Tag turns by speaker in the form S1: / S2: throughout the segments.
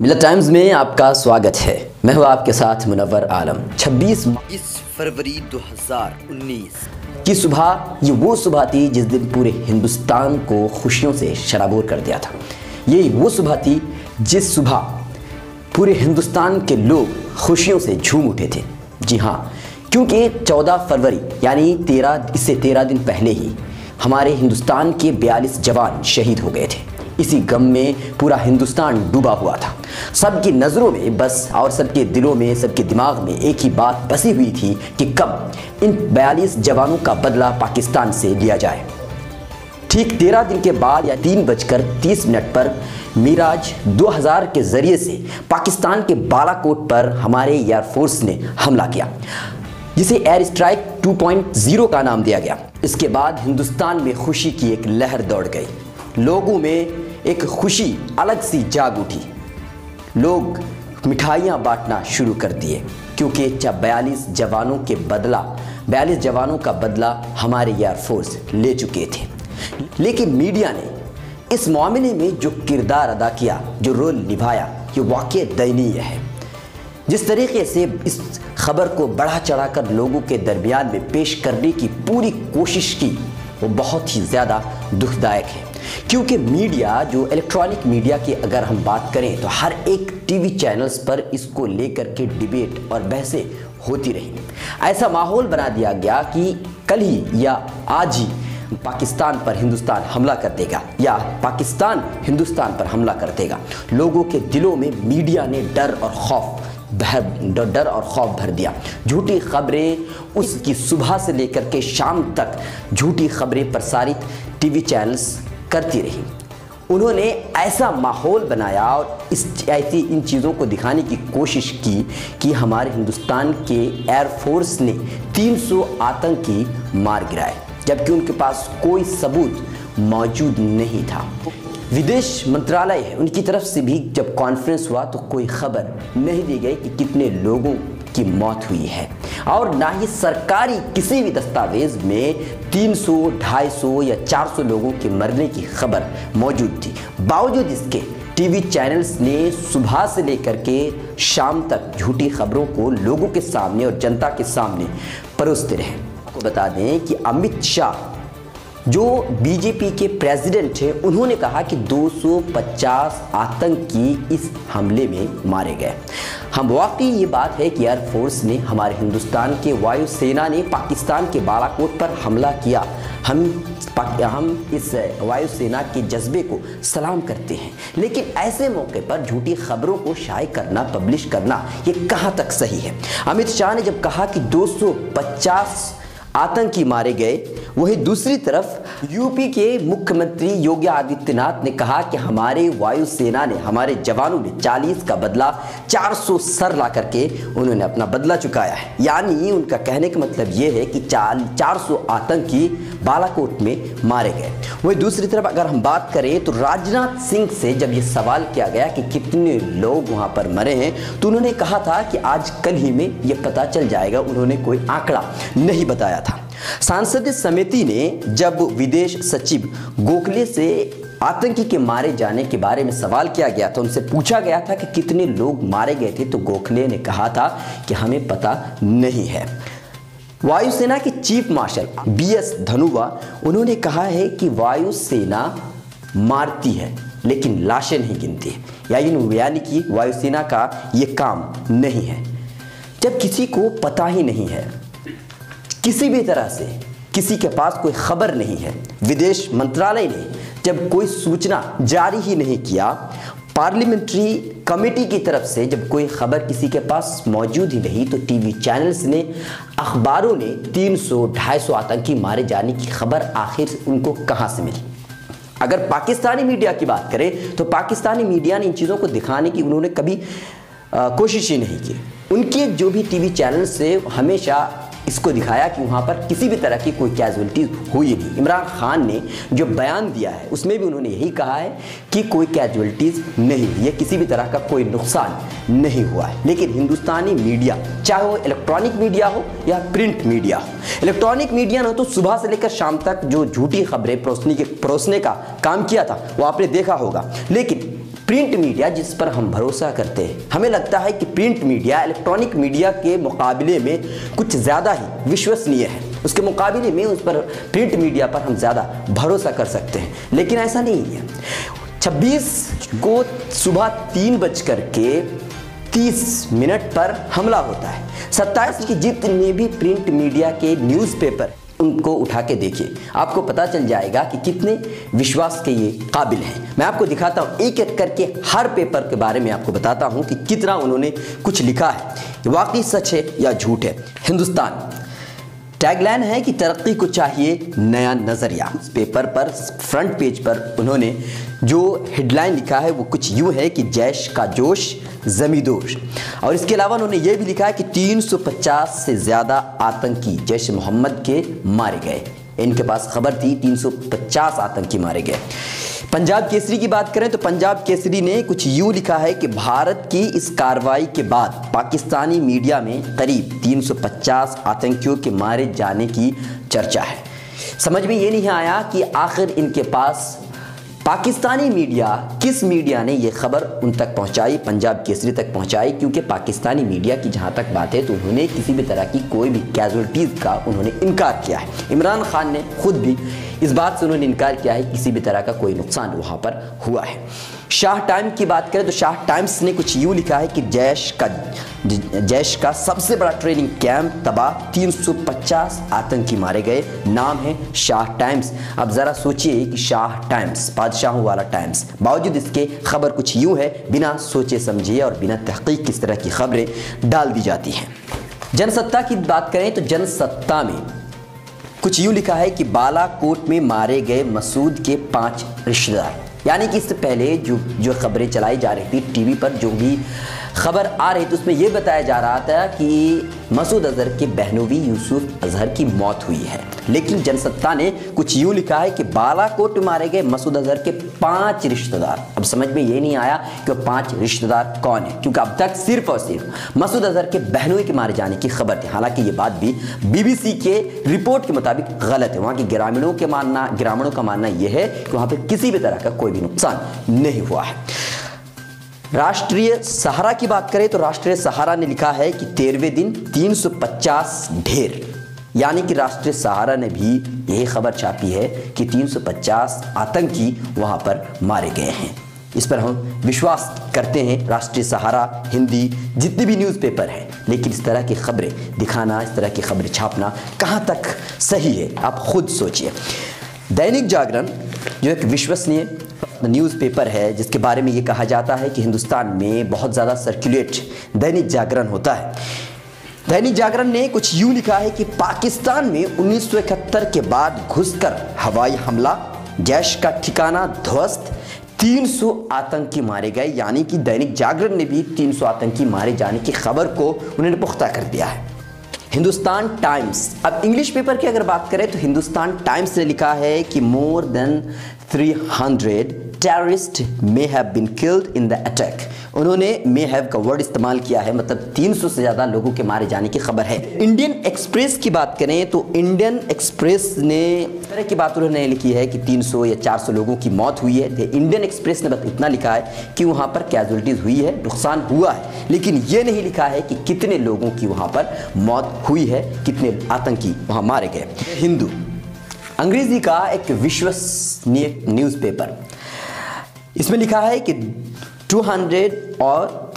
S1: मिल्लत times में आपका स्वागत है। मैं हूं आपके साथ मुनव्वर आलम। 26 फरवरी 2019 की सुबह, ये वो सुबह थी जिस दिन पूरे हिंदुस्तान को खुशियों से शराबोर कर दिया था। ये वो सुबह थी जिस सुबह पूरे हिंदुस्तान के लोग खुशियों से झूम उठे थे। जी हाँ, क्योंकि 14 फरवरी यानी इससे 13 दिन पहले ही हमारे हिंदुस्तान के 42 जवान शहीद हो गए थे। इसी गम में पूरा हिंदुस्तान डूबा हुआ था। सबकी नज़रों में बस और सबके दिलों में, सबके दिमाग में एक ही बात बसी हुई थी कि कब इन 42 जवानों का बदला पाकिस्तान से लिया जाए। ठीक 13 दिन के बाद या 3:30 पर मिराज 2000 के ज़रिए से पाकिस्तान के बालाकोट पर हमारे एयरफोर्स ने हमला किया, जिसे एयर स्ट्राइक 2.0 का नाम दिया गया। इसके बाद हिंदुस्तान में खुशी की एक लहर दौड़ गई। लोगों में एक खुशी अलग सी जाग उठी। लोग मिठाइयाँ बांटना शुरू कर दिए, क्योंकि 42 जवानों का बदला हमारे एयरफोर्स ले चुके थे। लेकिन मीडिया ने इस मामले में जो किरदार अदा किया, जो रोल निभाया, ये वाकई दयनीय है। जिस तरीके से इस खबर को बढ़ा चढ़ाकर लोगों के दरमियान में पेश करने की पूरी कोशिश की, वो बहुत ही ज़्यादा दुखदायक है। क्योंकि मीडिया, जो इलेक्ट्रॉनिक मीडिया की अगर हम बात करें, तो हर एक टीवी चैनल्स पर इसको लेकर के डिबेट और बहसें होती रही। ऐसा माहौल बना दिया गया कि कल ही या आज ही पाकिस्तान पर हिंदुस्तान हमला कर देगा या पाकिस्तान हिंदुस्तान पर हमला कर देगा। लोगों के दिलों में मीडिया ने डर और खौफ भर दिया। झूठी खबरें, उसकी सुबह से लेकर के शाम तक झूठी खबरें प्रसारित टीवी चैनल्स करती रही। उन्होंने ऐसा माहौल बनाया और इन चीज़ों को दिखाने की कोशिश की कि हमारे हिंदुस्तान के एयरफोर्स ने 300 आतंकी मार गिराए, जबकि उनके पास कोई सबूत मौजूद नहीं था। विदेश मंत्रालय है, उनकी तरफ से भी जब कॉन्फ्रेंस हुआ तो कोई खबर नहीं दी गई कि कितने लोगों की मौत हुई है, और ना ही सरकारी किसी भी दस्तावेज में 300, 250 या 400 लोगों के मरने की खबर मौजूद थी। बावजूद इसके टीवी चैनल्स ने सुबह से लेकर के शाम तक झूठी खबरों को लोगों के सामने और जनता के सामने परोसते रहे। आपको बता दें कि अमित शाह, जो बीजेपी के प्रेसिडेंट हैं, उन्होंने कहा कि 250 आतंकी इस हमले में मारे गए। हम वाकई ये बात है कि एयरफोर्स ने, हमारे हिंदुस्तान के वायुसेना ने पाकिस्तान के बालाकोट पर हमला किया। हम इस वायुसेना के जज्बे को सलाम करते हैं, लेकिन ऐसे मौके पर झूठी खबरों को शाये करना, पब्लिश करना, ये कहाँ तक सही है। अमित शाह ने जब कहा कि 250 आतंकी मारे गए, वहीं दूसरी तरफ यूपी के मुख्यमंत्री योगी आदित्यनाथ ने कहा कि हमारे वायुसेना ने, हमारे जवानों ने 40 का बदला 400 सर ला करके उन्होंने अपना बदला चुकाया है। यानी उनका कहने का मतलब ये है कि 400 आतंकी बालाकोट में मारे गए। वहीं दूसरी तरफ अगर हम बात करें तो राजनाथ सिंह से जब ये सवाल किया गया कि कितने लोग वहाँ पर मरे हैं, तो उन्होंने कहा था कि आज कल ही में ये पता चल जाएगा। उन्होंने कोई आंकड़ा नहीं बताया था। संसदीय समिति ने जब विदेश सचिव गोखले से आतंकी के मारे जाने के बारे में सवाल किया गया था, उनसे पूछा गया था कि कितने लोग मारे गए थे, तो गोखले ने कहा था कि हमें पता नहीं है। वायुसेना के चीफ मार्शल BS धनोआ, उन्होंने कहा है कि वायुसेना मारती है लेकिन लाशें नहीं गिनती है, यानी कि वायुसेना का ये काम नहीं है। जब किसी को पता ही नहीं है, किसी भी तरह से किसी के पास कोई खबर नहीं है, विदेश मंत्रालय ने जब कोई सूचना जारी ही नहीं किया, पार्लियामेंट्री कमेटी की तरफ से जब कोई खबर किसी के पास मौजूद ही नहीं, तो टीवी चैनल्स ने, अखबारों ने 300, 250 आतंकी मारे जाने की खबर आखिर उनको कहां से मिली। अगर पाकिस्तानी मीडिया की बात करें तो पाकिस्तानी मीडिया ने इन चीज़ों को दिखाने की उन्होंने कभी कोशिश ही नहीं की। उनके जो भी टीवी चैनल से हमेशा इसको दिखाया कि वहाँ पर किसी भी तरह की कोई कैजुअलिटी हुई नहीं। इमरान खान ने जो बयान दिया है उसमें भी उन्होंने यही कहा है कि कोई कैजुअलिटीज़ नहीं हुई है, किसी भी तरह का कोई नुकसान नहीं हुआ है। लेकिन हिंदुस्तानी मीडिया, चाहे वो इलेक्ट्रॉनिक मीडिया हो या प्रिंट मीडिया हो, इलेक्ट्रॉनिक मीडिया ने तो सुबह से लेकर शाम तक जो झूठी खबरें परोसने का काम किया था वो आपने देखा होगा, लेकिन प्रिंट मीडिया जिस पर हम भरोसा करते हैं, हमें लगता है कि प्रिंट मीडिया इलेक्ट्रॉनिक मीडिया के मुकाबले में कुछ ज़्यादा ही विश्वसनीय है, उसके मुकाबले में उस पर प्रिंट मीडिया पर हम ज़्यादा भरोसा कर सकते हैं, लेकिन ऐसा नहीं है। 26 को सुबह 3:30 पर हमला होता है। 27 की जितने भी प्रिंट मीडिया के न्यूज़पेपर उनको उठा के देखिए, आपको पता चल जाएगा कि कितने विश्वास के ये काबिल हैं। मैं आपको दिखाता हूँ एक एक करके, हर पेपर के बारे में आपको बताता हूँ कि कितना उन्होंने कुछ लिखा है, वाकई सच है या झूठ है। हिंदुस्तान टैगलाइन है कि तरक्की को चाहिए नया नज़रिया। इस पेपर पर फ्रंट पेज पर उन्होंने जो हेडलाइन लिखा है वो कुछ यूँ है कि जैश का जोश ज़मींदोज़, और इसके अलावा उन्होंने ये भी लिखा है कि 350 से ज़्यादा आतंकी जैश मोहम्मद के मारे गए। इनके पास खबर थी 350 आतंकी मारे गए। पंजाब केसरी की बात करें तो पंजाब केसरी ने कुछ यूँ लिखा है कि भारत की इस कार्रवाई के बाद पाकिस्तानी मीडिया में करीब 350 आतंकियों के मारे जाने की चर्चा है। समझ में ये नहीं आया कि आखिर इनके पास पाकिस्तानी मीडिया, किस मीडिया ने ये खबर उन तक पहुंचाई, पंजाब केसरी तक पहुंचाई, क्योंकि पाकिस्तानी मीडिया की जहां तक बात है तो उन्होंने किसी भी तरह की कोई भी कैजुअल्टीज़ का उन्होंने इनकार किया है। इमरान खान ने खुद भी इस बात से उन्होंने इनकार किया है किसी भी तरह का कोई नुकसान वहाँ पर हुआ है। शाह टाइम्स की बात करें तो शाह टाइम्स ने कुछ यूँ लिखा है कि जैश का सबसे बड़ा ट्रेनिंग कैंप तबाह, 350 आतंकी मारे गए। नाम है शाह टाइम्स। अब ज़रा सोचिए कि शाह टाइम्स, बादशाहों वाला टाइम्स, बावजूद इसके खबर कुछ यूँ है, बिना सोचे समझे और बिना तहकीक किस तरह की खबरें डाल दी जाती हैं। जनसत्ता की बात करें तो जनसत्ता में कुछ यूँ लिखा है कि बालाकोट में मारे गए मसूद के 5 रिश्तेदार। यानी कि इससे पहले जो खबरें चलाई जा रही थी टीवी पर, जो भी खबर आ रही थी उसमें यह बताया जा रहा था कि मसूद अजहर के बहनोई यूसुफ अजहर की मौत हुई है, लेकिन जनसत्ता ने कुछ यूँ लिखा है कि बालाकोट में मारे गए मसूद अजहर के 5 रिश्तेदार। अब समझ में ये नहीं आया कि 5 रिश्तेदार कौन है, क्योंकि अब तक सिर्फ और सिर्फ मसूद अजहर के बहनोई के मारे जाने की खबर थी। हालांकि ये बात भी BBC के रिपोर्ट के मुताबिक गलत है। वहाँ के ग्रामीणों का मानना यह है कि वहाँ पर किसी भी तरह का कोई भी नुकसान नहीं हुआ है। राष्ट्रीय सहारा की बात करें तो राष्ट्रीय सहारा ने लिखा है कि 13वें दिन 350 ढेर, यानी कि राष्ट्रीय सहारा ने भी यही खबर छापी है कि 350 आतंकी वहां पर मारे गए हैं। इस पर हम विश्वास करते हैं, राष्ट्रीय सहारा, हिंदी, जितने भी न्यूज़पेपर हैं। लेकिन इस तरह की खबरें दिखाना, इस तरह की खबरें छापना कहाँ तक सही है, आप खुद सोचिए। दैनिक जागरण जो एक विश्वसनीय न्यूज़पेपर है, जिसके बारे में ये कहा जाता है कि हिंदुस्तान में बहुत ज़्यादा सर्कुलेट दैनिक जागरण होता है। दैनिक जागरण ने कुछ यूँ लिखा है कि पाकिस्तान में 1971 के बाद घुसकर हवाई हमला, जैश का ठिकाना ध्वस्त, 300 आतंकी मारे गए। यानी कि दैनिक जागरण ने भी 300 आतंकी मारे जाने की खबर को उन्होंने पुख्ता कर दिया है। हिंदुस्तान टाइम्स, अब इंग्लिश पेपर की अगर बात करें तो हिंदुस्तान टाइम्स ने लिखा है कि more than 300 terrorist may have been killed in the attack. उन्होंने मे हैव का वर्ड इस्तेमाल किया है, मतलब 300 से ज़्यादा लोगों के मारे जाने की खबर है। इंडियन एक्सप्रेस की बात करें तो इंडियन एक्सप्रेस ने इस तरह की बात उन्होंने लिखी है कि 300 या 400 लोगों की मौत हुई है। इंडियन एक्सप्रेस ने बस इतना लिखा है कि वहाँ पर कैजुअलिटीज़ हुई है, नुकसान हुआ है, लेकिन ये नहीं लिखा है कि कितने लोगों की वहाँ पर मौत हुई है, कितने आतंकी वहाँ मारे गए। हिंदू अंग्रेजी का एक विश्वसनीय न्यूज़पेपर, इसमें लिखा है कि 200 और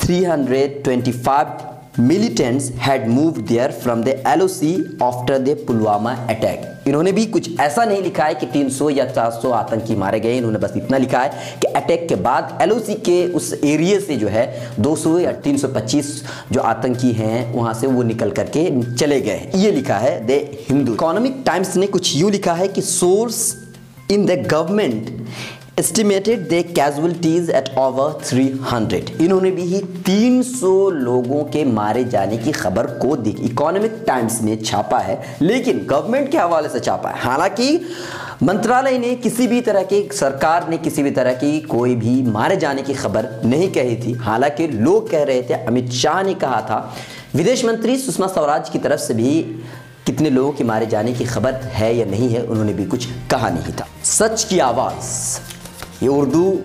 S1: 325 militants had moved there from the LOC after the Pulwama attack. इन्होंने भी कुछ ऐसा नहीं लिखा है कि 300 या 400 आतंकी मारे गए। इन्होंने बस इतना लिखा है कि अटैक के बाद LOC के उस एरिया से जो है 200 या 325 जो आतंकी हैं वहाँ से वो निकल करके चले गए। ये लिखा है द हिंदू। इकोनॉमिक टाइम्स ने कुछ यूँ लिखा है कि source in the government estimated the casualties at over 300। इन्होंने भी 300 लोगों के मारे जाने की खबर को इकोनॉमिक टाइम्स ने छापा है, लेकिन गवर्नमेंट के हवाले से छापा है। हालांकि मंत्रालय ने किसी भी तरह की, सरकार ने किसी भी तरह की कोई भी मारे जाने की खबर नहीं कही थी। हालांकि लोग कह रहे थे, अमित शाह ने कहा था, विदेश मंत्री सुषमा स्वराज की तरफ से भी कितने लोगों के मारे जाने की खबर है या नहीं है, उन्होंने भी कुछ कहा नहीं था। सच की आवाज़, ये उर्दू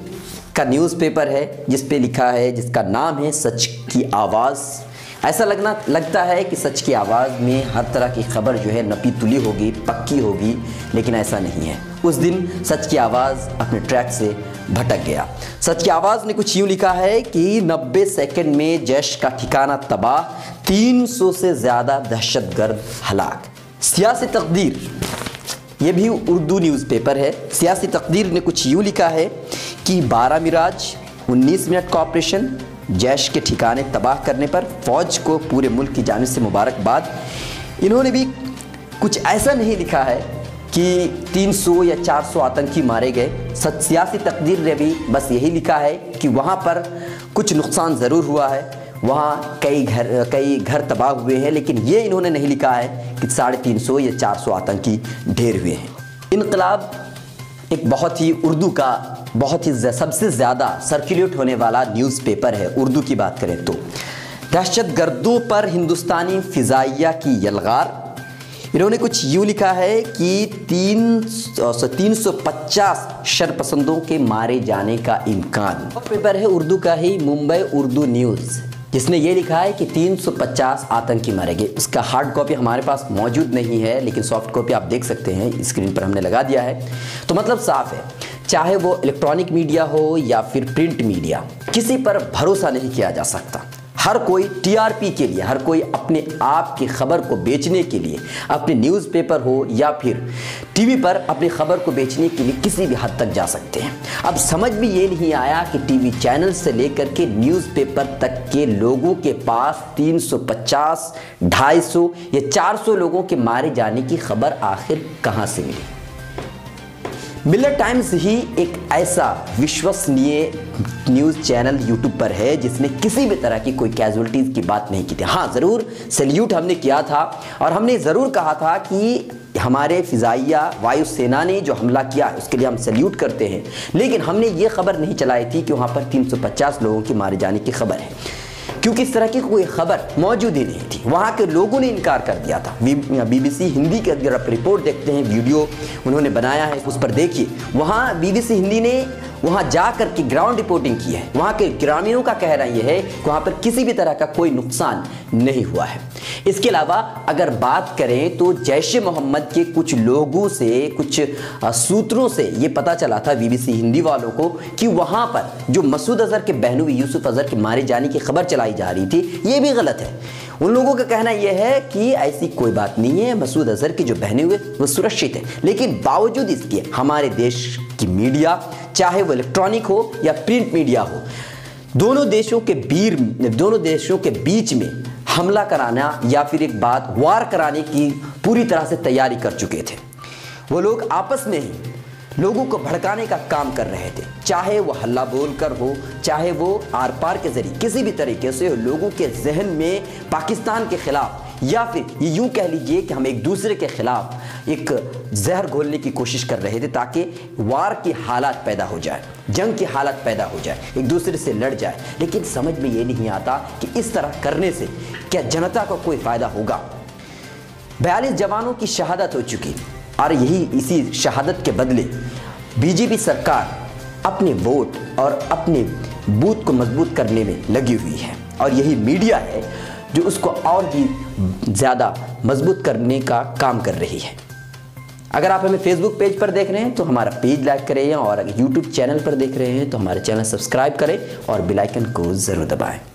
S1: का न्यूज़पेपर है जिस पे लिखा है, जिसका नाम है सच की आवाज़। ऐसा लगता है कि सच की आवाज़ में हर तरह की खबर जो है नपी तुली होगी, पक्की होगी, लेकिन ऐसा नहीं है। उस दिन सच की आवाज़ अपने ट्रैक से भटक गया। सच की आवाज़ ने कुछ यूँ लिखा है कि 90 सेकंड में जैश का ठिकाना तबाह, 300 से ज़्यादा दहशतगर्द हलाक। सियासी तकदीर, ये भी उर्दू न्यूज़पेपर है। सियासी तकदीर ने कुछ यूँ लिखा है कि 12 मिराज 19 मिनट का ऑपरेशन, जैश के ठिकाने तबाह करने पर फ़ौज को पूरे मुल्क की जानिब से मुबारकबाद। इन्होंने भी कुछ ऐसा नहीं लिखा है कि 300 या 400 आतंकी मारे गए। सियासी तकदीर ने भी बस यही लिखा है कि वहाँ पर कुछ नुकसान ज़रूर हुआ है, वहाँ कई घर तबाह हुए हैं, लेकिन ये इन्होंने नहीं लिखा है कि 350 या 400 आतंकी ढेर हुए हैं। इनकलाब एक बहुत ही उर्दू का बहुत ही सबसे ज़्यादा सर्कुलेट होने वाला न्यूज़पेपर है। उर्दू की बात करें तो दहशतगर्दों पर हिंदुस्तानी फ़िज़ाइया की यलगार। इन्होंने कुछ यूँ लिखा है कि 350 शरपसंदों के मारे जाने का इम्कान। पेपर है उर्दू का ही, मुंबई उर्दू न्यूज़, जिसने ये लिखा है कि 350 आतंकी मारे गए। इसका हार्ड कॉपी हमारे पास मौजूद नहीं है, लेकिन सॉफ्ट कॉपी आप देख सकते हैं, स्क्रीन पर हमने लगा दिया है। तो मतलब साफ है, चाहे वो इलेक्ट्रॉनिक मीडिया हो या फिर प्रिंट मीडिया, किसी पर भरोसा नहीं किया जा सकता। हर कोई टीआरपी के लिए, हर कोई अपने आप की खबर को बेचने के लिए, अपने न्यूज़पेपर हो या फिर टीवी पर अपनी खबर को बेचने के लिए किसी भी हद तक जा सकते हैं। अब समझ में ये नहीं आया कि टीवी चैनल से लेकर के न्यूज़पेपर तक के लोगों के पास 350, 250 या 400 लोगों के मारे जाने की खबर आखिर कहाँ से मिली। मिलर टाइम्स ही एक ऐसा विश्वसनीय न्यूज़ चैनल यूट्यूब पर है जिसने किसी भी तरह की कोई कैजुअलिटीज़ की बात नहीं की थी। हाँ, ज़रूर सैल्यूट हमने किया था और हमने ज़रूर कहा था कि हमारे फ़िज़ाइया वायुसेना ने जो हमला किया उसके लिए हम सैल्यूट करते हैं, लेकिन हमने ये खबर नहीं चलाई थी कि वहाँ पर 350 लोगों के मारे जाने की खबर है, क्योंकि इस तरह की कोई खबर मौजूद ही नहीं थी। वहाँ के लोगों ने इनकार कर दिया था। BBC हिंदी के अगर आप रिपोर्ट देखते हैं, वीडियो उन्होंने बनाया है, उस पर देखिए, वहाँ BBC हिंदी ने वहाँ जा कर के ग्राउंड रिपोर्टिंग की है। वहाँ के ग्रामीणों का कहना यह है कि वहाँ पर किसी भी तरह का कोई नुकसान नहीं हुआ है। इसके अलावा अगर बात करें तो जैश ए मोहम्मद के कुछ लोगों से, कुछ सूत्रों से ये पता चला था BBC हिंदी वालों को कि वहाँ पर जो मसूद अजहर के बहनोई यूसुफ अजहर के मारे जाने की खबर चलाई जा रही थी, ये भी गलत है। उन लोगों का कहना यह है कि ऐसी कोई बात नहीं है, मसूद अजहर के जो बहने हुए वो सुरक्षित है। लेकिन बावजूद इसके हमारे देश की मीडिया, चाहे वो इलेक्ट्रॉनिक हो या प्रिंट मीडिया हो, दोनों देशों के बीच में हमला कराना या फिर एक बात वार कराने की पूरी तरह से तैयारी कर चुके थे। वो लोग आपस में ही लोगों को भड़काने का काम कर रहे थे, चाहे वो हल्ला बोलकर हो, चाहे वो आर पार के जरिए किसी भी तरीके से लोगों के जहन में पाकिस्तान के खिलाफ या फिर ये यूं कह लीजिए कि हम एक दूसरे के खिलाफ एक जहर घोलने की कोशिश कर रहे थे, ताकि वार की हालात पैदा हो जाए, जंग की हालत पैदा हो जाए, एक दूसरे से लड़ जाए। लेकिन समझ में ये नहीं आता कि इस तरह करने से क्या जनता को कोई फ़ायदा होगा। 42 जवानों की शहादत हो चुकी और इसी शहादत के बदले बीजेपी सरकार अपने वोट और अपने बूथ को मजबूत करने में लगी हुई है, और यही मीडिया है जो उसको और भी ज़्यादा मजबूत करने का काम कर रही है। अगर आप हमें फेसबुक पेज पर देख रहे हैं तो हमारा पेज लाइक करें, और अगर यूट्यूब चैनल पर देख रहे हैं तो हमारे चैनल सब्सक्राइब करें और बेल आइकन को ज़रूर दबाएं।